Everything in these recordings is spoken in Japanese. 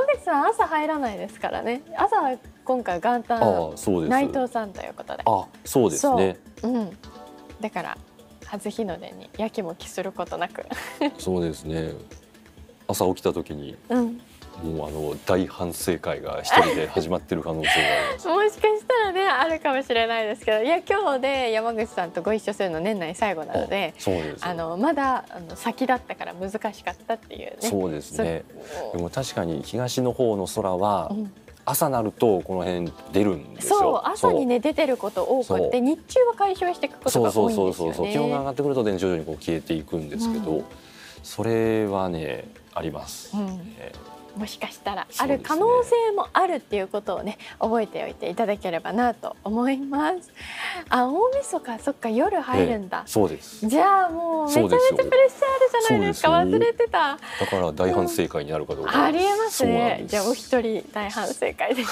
口さん朝入らないですからね。朝は今回元旦内藤さんということで。 あ、そうですね。 うん。だから初日の出にやきもきすることなく。 そうですね。朝起きた時に、もう大反省会が一人で始まってる可能性があります。 もしかしたらね、あるかもしれないですけど、いや今日で山口さんとご一緒するの年内最後なので、 そうです。 まだ先だったから難しかったっていうね。 そうですね。でも確かに東の方の空は、朝なるとこの辺出るんですよ。 そう、朝にね出てること多くて、日中は解消していくことが多いんですよね。 気温が上がってくると徐々にこう消えていくんですけど、それはねあります。もしかしたらある可能性もあるっていうことをね覚えておいていただければなと思います。あ、大晦日、そっか、夜入るんだ。 そうです。 じゃあもうめちゃめちゃプレッシャーあるじゃないですか。忘れてた。 だから大反省会になるかどうか。 ありえますね。じゃあお一人大反省会で。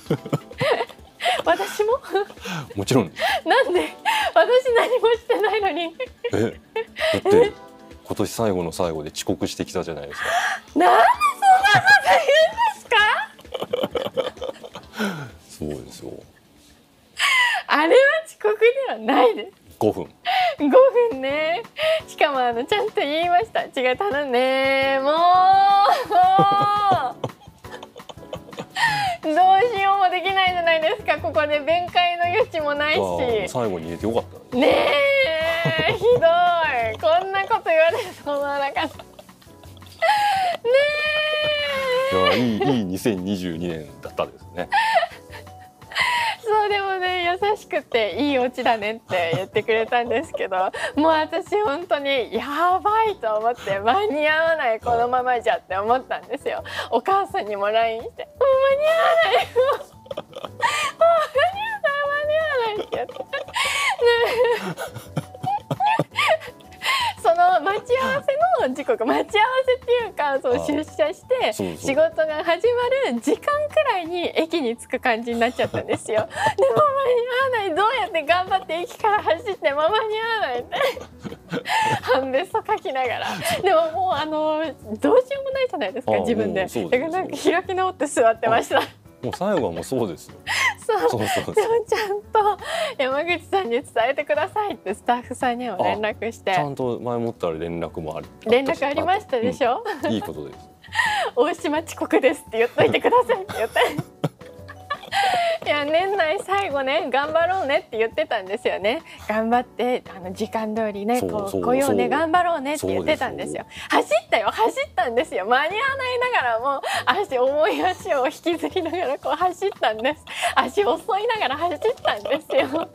私ももちろん。 なんで私何もしてないのに。 だって今年最後の最後で遅刻してきたじゃないですか。 なんでそんなこと言うんですか。 そうですよ。 あれは遅刻ではないです。 5分。 5分ね。しかもちゃんと言いました。違う、頼んね、もうどうしようもできないじゃないですか。ここで弁解の余地もないし。 最後に言えてよかった。 ねえ、ひどい。こんなこと言われると思わなかった。ねえ。いい2022年だったですね。 そう、でもね、優しくていいオチだねって言ってくれたんですけど、もう私本当にやばいと思って、間に合わない、このままじゃって思ったんですよ。お母さんにも LINE して、もう間に合わない、もう間に合わないってやって。その待ち合わせの時刻、待ち合わせっていうか、そう出社して仕事が始まる時間くらいに駅に着く感じになっちゃったんですよ。でも間に合わない、どうやって頑張って駅から走っても間に合わないって半べそ書きながら、でももうどうしようもないじゃないですか、自分で。だからなんか開き直って座ってました。 もう最後はもうそうですよ。 そうでもちゃんと山口さんに伝えてくださいってスタッフさんにも連絡して、 ちゃんと前もったら連絡も連絡ありましたでしょ。 いいことです。 大島遅刻ですって言っといてくださいって言って。いや、年内最後ね、頑張ろうねって言ってたんですよね。頑張って時間通りね、来ようね、頑張ろうねって言ってたんですよ。走ったんですよ。間に合わないながらも重い足を引きずりながらこう走ったんです。足遅いながら走ったんですよ。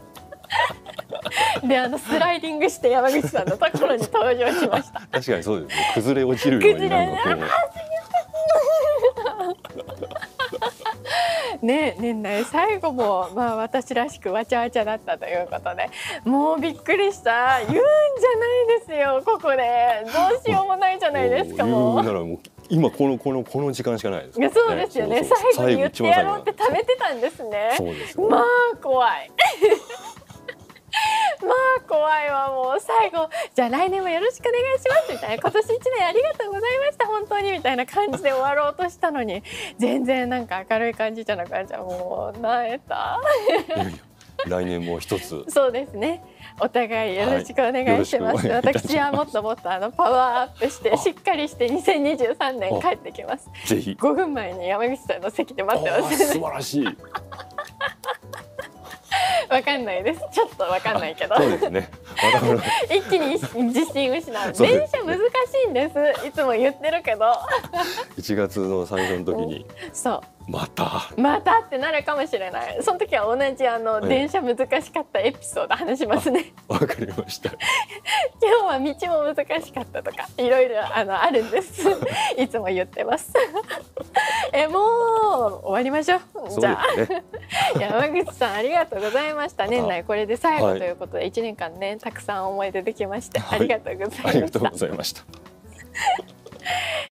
でスライディングして山口さんのところに登場しました。 確かにそうですね。崩れ落ちるようにね、年内最後も私らしくわちゃわちゃだったということで、もうびっくりした。言うんじゃないですよ、ここで。どうしようもないじゃないですか。もう言うならもう今この時間しかないです。 そうですよね。最後に言ってやろうって貯めてたんですね。まあ怖い。まあ怖いわ。もう最後、じゃあ来年もよろしくお願いしますみたいな、今年1年ありがとうございました本当にみたいな感じで終わろうとしたのに、全然なんか明るい感じじゃなくなっちゃう。もうなえた。 来年も一つ。 そうですね。お互いよろしくお願いします。私はもっともっとパワーアップしてしっかりして2023年帰ってきます。 ぜひ。 5分前に山口さんの席で待ってます。 素晴らしい。 わかんないです。ちょっとわかんないけど。 そうですね。 一気に自信失う。電車難しいんです。いつも言ってるけど。 1月の最初の時に。 そう。 またってなるかもしれない。その時は同じ電車難しかったエピソード話しますね。 わかりました。 今日は道も難しかったとかいろいろあるんです。いつも言ってます。もう終わりましょう。じゃあ山口さんありがとうございました。年内これで最後ということで1年間ねたくさん思い出できましてありがとうございました。 ありがとうございました。